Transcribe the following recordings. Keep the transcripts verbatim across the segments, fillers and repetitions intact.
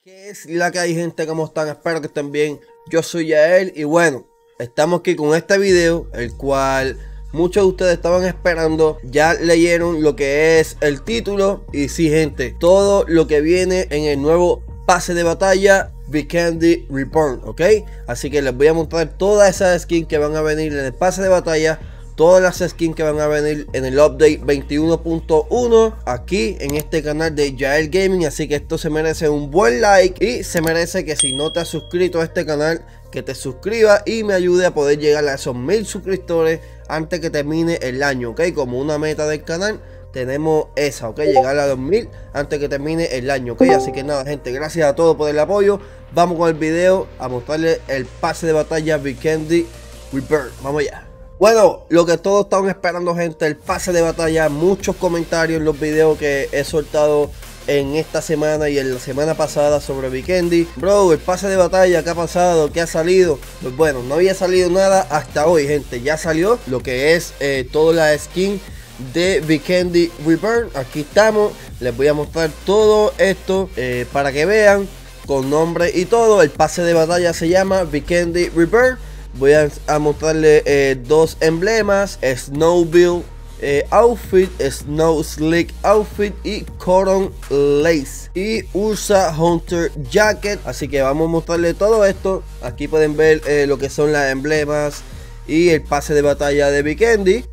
¿Qué es la que hay, gente? ¿Cómo están? Espero que estén bien. Yo soy Yael y bueno, estamos aquí con este video, el cual muchos de ustedes estaban esperando. Ya leyeron lo que es el título. Y sí, gente, todo lo que viene en el nuevo pase de batalla Vikendi Reborn, ¿ok? Así que les voy a mostrar todas esas skins que van a venir en el pase de batalla, todas las skins que van a venir en el update veintiuno punto uno aquí en este canal de Yael Gaming. Así que esto se merece un buen like y se merece que si no te has suscrito a este canal, que te suscribas y me ayude a poder llegar a esos mil suscriptores antes que termine el año, ¿ok? Como una meta del canal tenemos esa, ¿ok? Llegar a los mil antes que termine el año, ¿ok? Así que nada, gente, gracias a todos por el apoyo. Vamos con el video a mostrarles el pase de batalla Vikendi Reborn. Vamos allá. Bueno, lo que todos estaban esperando, gente, el pase de batalla. Muchos comentarios en los videos que he soltado en esta semana y en la semana pasada sobre Vikendi. Bro, el pase de batalla, ¿qué ha pasado? ¿Qué ha salido? Pues bueno, no había salido nada hasta hoy, gente. Ya salió lo que es eh, toda la skin de Vikendi Reborn. Aquí estamos, les voy a mostrar todo esto eh, para que vean con nombre y todo. El pase de batalla se llama Vikendi Reborn. Voy a, a mostrarle eh, dos emblemas: Snowbill eh, Outfit, Snow Slick Outfit y Cotton Lace y Ursa Hunter Jacket. Así que vamos a mostrarle todo esto. Aquí pueden ver eh, lo que son las emblemas y el pase de batalla de Vikendi.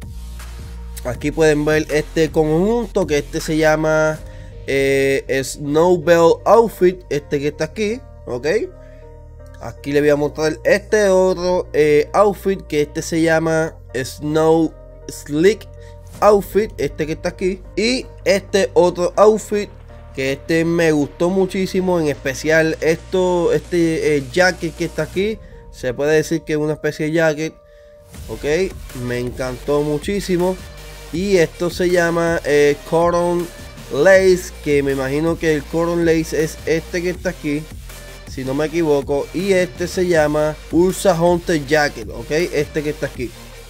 Aquí pueden ver este conjunto, que este se llama eh, Snowbell Outfit, este que está aquí, ok. Aquí les voy a mostrar este otro eh, outfit, que este se llama Snow Slick Outfit, este que está aquí. Y este otro outfit, que este me gustó muchísimo, en especial esto, este eh, jacket que está aquí. Se puede decir que es una especie de jacket, ok. Me encantó muchísimo. Y esto se llama eh, Cotton Lace, que me imagino que el Cotton Lace es este que está aquí, si no me equivoco. Y este se llama Ursa Hunter Jacket, ok, este que está aquí.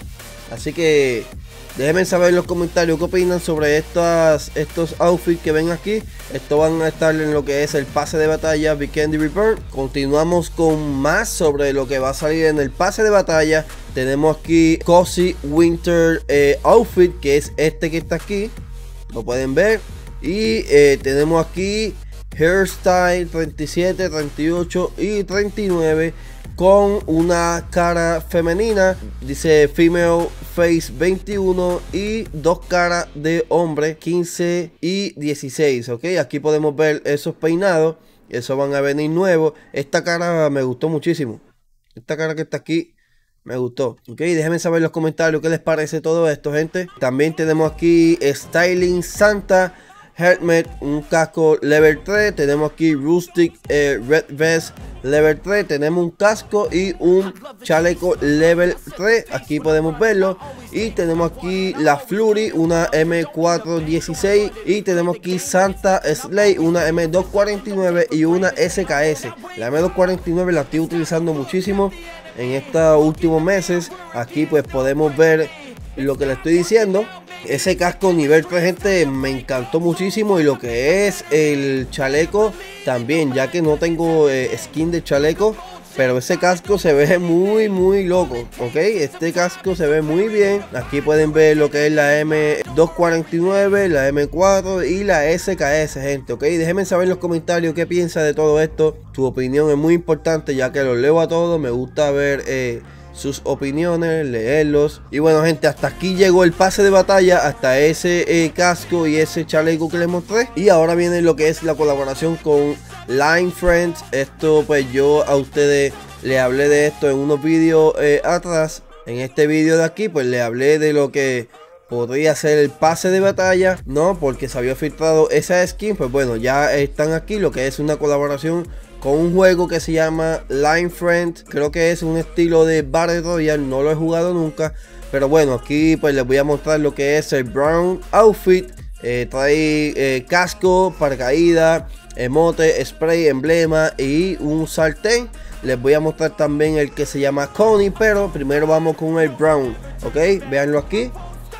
Así que déjenme saber en los comentarios qué opinan sobre estas, estos outfits que ven aquí. Estos van a estar en lo que es el pase de batalla Vikendi Reborn. Continuamos con más sobre lo que va a salir en el pase de batalla. Tenemos aquí Cozy Winter eh, Outfit, que es este que está aquí, lo pueden ver. Y eh, tenemos aquí Hairstyle treinta y siete, treinta y ocho y treinta y nueve con una cara femenina, dice Female Face veintiuno, y dos caras de hombre quince y dieciséis, ok. Aquí podemos ver esos peinados, esos van a venir nuevos. Esta cara me gustó muchísimo, esta cara que está aquí me gustó, ok. Déjenme saber en los comentarios qué les parece todo esto, gente. También tenemos aquí Styling Santa Helmet, un casco level tres. Tenemos aquí Rustic eh, Red Vest level tres. Tenemos un casco y un chaleco level tres. Aquí podemos verlo. Y tenemos aquí la Flurry, una M cuatrocientos dieciséis. Y tenemos aquí Santa Slay, una M doscientos cuarenta y nueve y una S K S. La M doscientos cuarenta y nueve la estoy utilizando muchísimo en estos últimos meses. Aquí pues podemos ver lo que le estoy diciendo. Ese casco nivel tres, gente, me encantó muchísimo. Y lo que es el chaleco también, ya que no tengo eh, skin de chaleco, pero ese casco se ve muy muy loco, ok. Este casco se ve muy bien. Aquí pueden ver lo que es la M doscientos cuarenta y nueve, la M cuatro y la S K S, gente, ok. Déjenme saber en los comentarios qué piensa de todo esto. Tu opinión es muy importante, ya que los leo a todos. Me gusta ver eh, sus opiniones, leerlos. Y bueno, gente, hasta aquí llegó el pase de batalla, hasta ese eh, casco y ese chaleco que les mostré. Y ahora viene lo que es la colaboración con Line Friends. Esto pues yo a ustedes le hablé de esto en unos vídeos eh, atrás. En este vídeo de aquí pues le hablé de lo que podría ser el pase de batalla, no, porque se había filtrado esa skin. Pues bueno, ya están aquí, lo que es una colaboración con un juego que se llama Line Friends. Creo que es un estilo de Battle Royale, no lo he jugado nunca. Pero bueno, aquí pues les voy a mostrar lo que es el Brown Outfit. eh, Trae eh, casco, paracaídas, emote, spray, emblema y un sartén. Les voy a mostrar también el que se llama Connie, pero primero vamos con el Brown, ok. Véanlo aquí.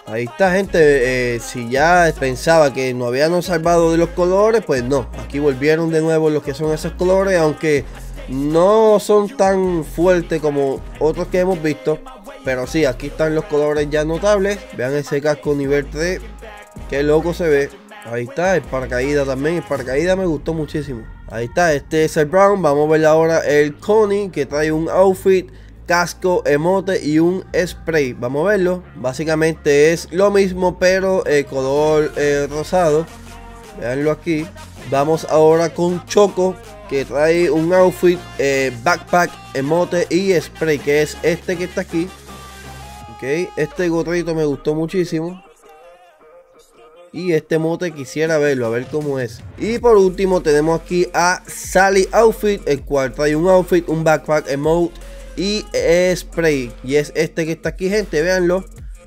Ahí está, gente. Eh, si ya pensaba que no habían salvado de los colores, pues no. Aquí volvieron de nuevo los que son esos colores, aunque no son tan fuertes como otros que hemos visto. Pero sí, aquí están los colores ya notables. Vean ese casco nivel tres. Qué loco se ve. Ahí está, el paracaídas también. El paracaídas me gustó muchísimo. Ahí está, este es el Brown. Vamos a ver ahora el Connie, que trae un outfit, casco, emote y un spray. Vamos a verlo. Básicamente es lo mismo, pero el color eh, rosado. Veanlo aquí. Vamos ahora con Choco, que trae un outfit, eh, backpack, emote y spray, que es este que está aquí. Ok, este gorrito me gustó muchísimo. Y este emote quisiera verlo, a ver cómo es. Y por último tenemos aquí a Sally Outfit, el cual trae un outfit, un backpack, emote y spray. Y es este que está aquí, gente, véanlo.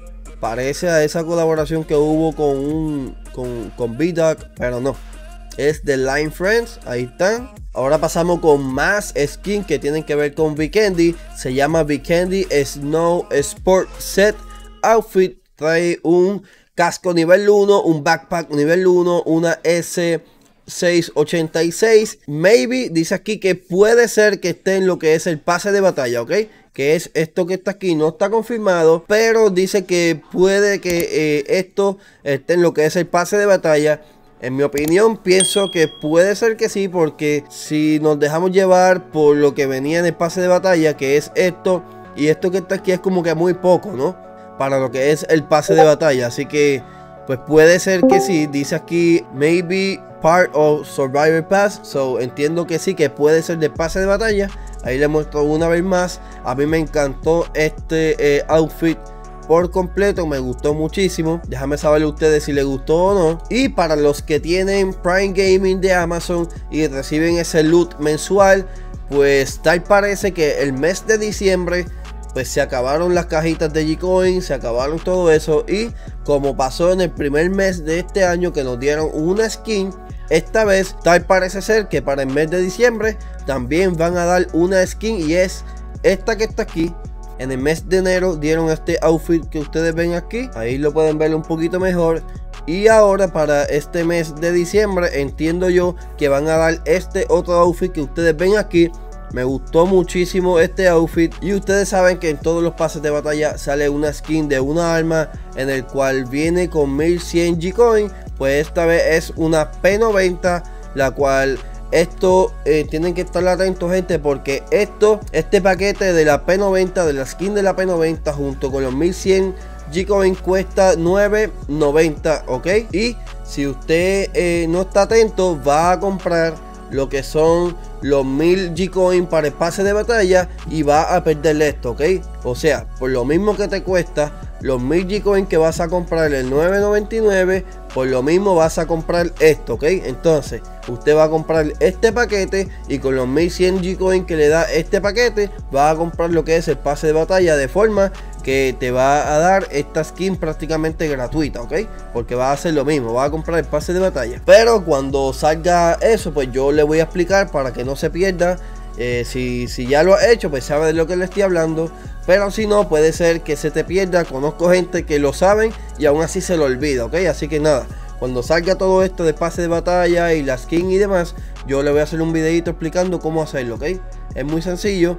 Parece a esa colaboración que hubo con un con, con B-Dog, pero no. Es de Line Friends, ahí están. Ahora pasamos con más skins que tienen que ver con Vikendi. Se llama Vikendi Snow Sport Set Outfit. Trae un casco nivel uno, un backpack nivel uno, una S seiscientos ochenta y seis. Maybe dice aquí que puede ser que esté en lo que es el pase de batalla, ¿ok? Que es esto que está aquí, no está confirmado, pero dice que puede que eh, esto esté en lo que es el pase de batalla. En mi opinión, pienso que puede ser que sí, porque si nos dejamos llevar por lo que venía en el pase de batalla, que es esto, y esto que está aquí es como que muy poco, ¿no? Para lo que es el pase de batalla, así que pues puede ser que sí. Dice aquí maybe part of Survivor Pass, so entiendo que sí, que puede ser de pase de batalla. Ahí le muestro una vez más. A mí me encantó este eh, outfit por completo, me gustó muchísimo. Déjame saber ustedes si les gustó o no. Y para los que tienen Prime Gaming de Amazon y reciben ese loot mensual, pues tal parece que el mes de diciembre pues se acabaron las cajitas de G-Coin, se acabaron todo eso. Y como pasó en el primer mes de este año que nos dieron una skin, esta vez tal parece ser que para el mes de diciembre también van a dar una skin, y es esta que está aquí. En el mes de enero dieron este outfit que ustedes ven aquí, ahí lo pueden ver un poquito mejor. Y ahora para este mes de diciembre entiendo yo que van a dar este otro outfit que ustedes ven aquí. Me gustó muchísimo este outfit, y ustedes saben que en todos los pases de batalla sale una skin de una arma en el cual viene con mil cien G-Coin. Pues esta vez es una P noventa, la cual esto eh, tienen que estar atentos, gente, porque esto, este paquete de la P noventa, de la skin de la P noventa junto con los mil cien G-Coin cuesta nueve noventa, ok. Y si usted eh, no está atento, va a comprar lo que son los mil G-Coin para el pase de batalla y va a perder esto, ok. O sea, por lo mismo que te cuesta los mil G-Coin que vas a comprar el nueve noventa y nueve, por lo mismo vas a comprar esto, ok. Entonces usted va a comprar este paquete, y con los mil cien G-Coin que le da este paquete va a comprar lo que es el pase de batalla, de forma que te va a dar esta skin prácticamente gratuita, ok, porque va a hacer lo mismo, va a comprar el pase de batalla. Pero cuando salga eso, pues yo le voy a explicar para que no se pierda. Eh, si, si ya lo ha hecho, pues sabe de lo que le estoy hablando, pero si no, puede ser que se te pierda. Conozco gente que lo saben y aún así se lo olvida, ok. Así que nada, cuando salga todo esto de pase de batalla y la skin y demás, yo le voy a hacer un videito explicando cómo hacerlo, ok. Es muy sencillo.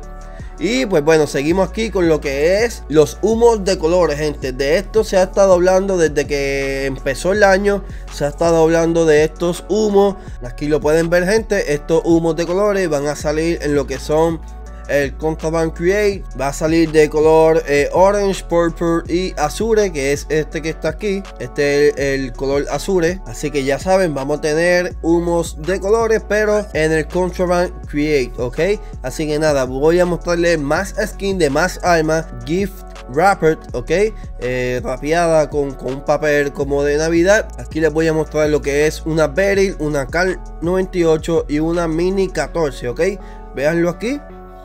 Y pues bueno, seguimos aquí con lo que es los humos de colores, gente. De esto se ha estado hablando desde que empezó el año. Se ha estado hablando de estos humos. Aquí lo pueden ver, gente. Estos humos de colores van a salir en lo que son el Contraband Create. Va a salir de color eh, Orange, Purple y Azure, que es este que está aquí. Este es el, el color Azure. Así que ya saben, vamos a tener humos de colores, pero en el Contraband Create, ok. Así que nada, voy a mostrarles más skin de más armas. Gift Wrapped, ok, eh, rapeada con, con un papel como de Navidad. Aquí les voy a mostrar lo que es una Beryl, una Cal noventa y ocho y una Mini catorce, ok. Véanlo aquí.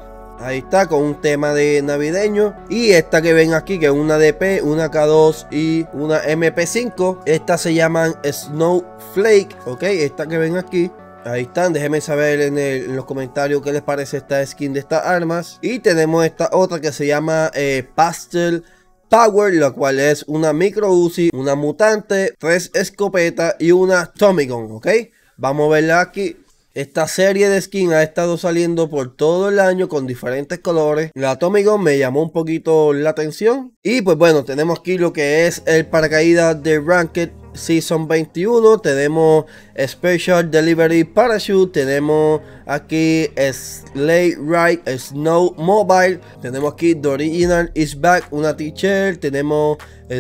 Ahí está, con un tema de navideño. Y esta que ven aquí, que es una D P, una K dos y una M P cinco. Estas se llaman Snowflake, ok. Esta que ven aquí. Ahí están, déjenme saber en, el, en los comentarios qué les parece esta skin de estas armas. Y tenemos esta otra que se llama eh, Pastel Power, la cual es una micro Uzi, una mutante, tres escopetas y una Tommy Gun, ¿ok? Vamos a verla aquí. Esta serie de skin ha estado saliendo por todo el año con diferentes colores. La Tommy Gun me llamó un poquito la atención. Y pues bueno, tenemos aquí lo que es el paracaídas de Ranked Season veintiuno. Tenemos Special Delivery Parachute. Tenemos aquí Sleigh Ride Snow Mobile. Tenemos aquí The Original is Back, una t-shirt. Tenemos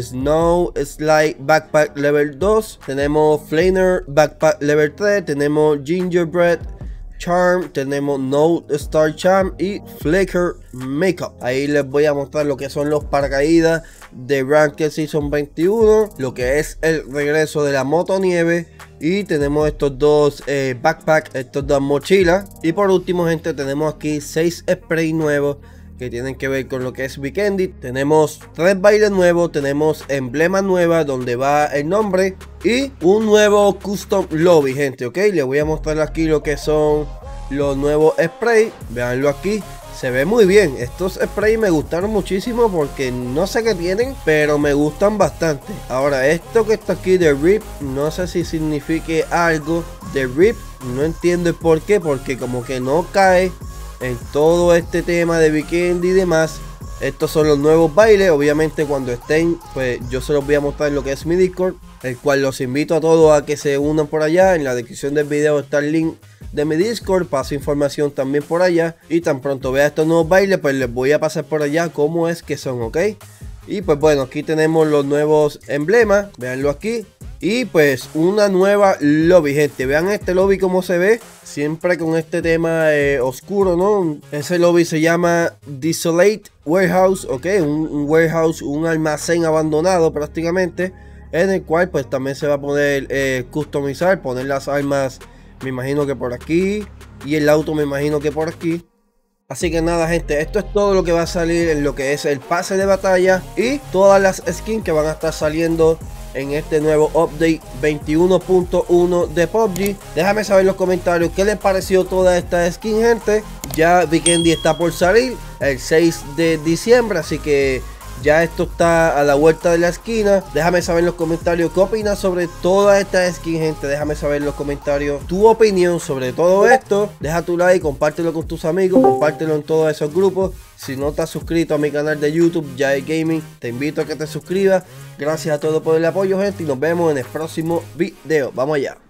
Snow Slide Backpack Level dos. Tenemos Flaner Backpack Level tres. Tenemos Gingerbread Charm, tenemos Note Star Charm y Flicker Makeup. Ahí les voy a mostrar lo que son los paracaídas de Ranked Season veintiuno, lo que es el regreso de la motonieve. Y tenemos estos dos eh, backpacks, estos dos mochilas. Y por último, gente, tenemos aquí seis sprays nuevos que tienen que ver con lo que es Vikendi. Tenemos tres bailes nuevos, tenemos emblemas nuevas donde va el nombre y un nuevo custom lobby, gente, ok. Les voy a mostrar aquí lo que son los nuevos sprays. Veanlo aquí, se ve muy bien. Estos sprays me gustaron muchísimo porque no sé qué tienen, pero me gustan bastante. Ahora, esto que está aquí de R I P, no sé si signifique algo de R I P. No entiendo el por qué, porque como que no cae en todo este tema de Vikendi y demás. Estos son los nuevos bailes. Obviamente cuando estén, pues yo se los voy a mostrar en lo que es mi Discord, el cual los invito a todos a que se unan por allá. En la descripción del video está el link de mi Discord, paso información también por allá. Y tan pronto vea estos nuevos bailes, pues les voy a pasar por allá cómo es que son, ok. Y pues bueno, aquí tenemos los nuevos emblemas, veanlo aquí. Y pues una nueva lobby, gente. Vean este lobby como se ve. Siempre con este tema eh, oscuro, ¿no? Ese lobby se llama Desolate Warehouse, ok. Un, un warehouse, un almacén abandonado prácticamente. En el cual pues también se va a poder eh, customizar, poner las armas, me imagino que por aquí. Y el auto me imagino que por aquí. Así que nada, gente, esto es todo lo que va a salir en lo que es el pase de batalla. Y todas las skins que van a estar saliendo en este nuevo update veintiuno punto uno de P U B G. Déjame saber en los comentarios qué les pareció toda esta skin, gente. Ya Vikendi está por salir el seis de diciembre, así que ya esto está a la vuelta de la esquina. Déjame saber en los comentarios qué opinas sobre toda esta skin, gente. Déjame saber en los comentarios tu opinión sobre todo esto. Deja tu like, compártelo con tus amigos, compártelo en todos esos grupos. Si no estás suscrito a mi canal de YouTube, Yael Gaming, te invito a que te suscribas. Gracias a todos por el apoyo, gente, y nos vemos en el próximo video. Vamos allá.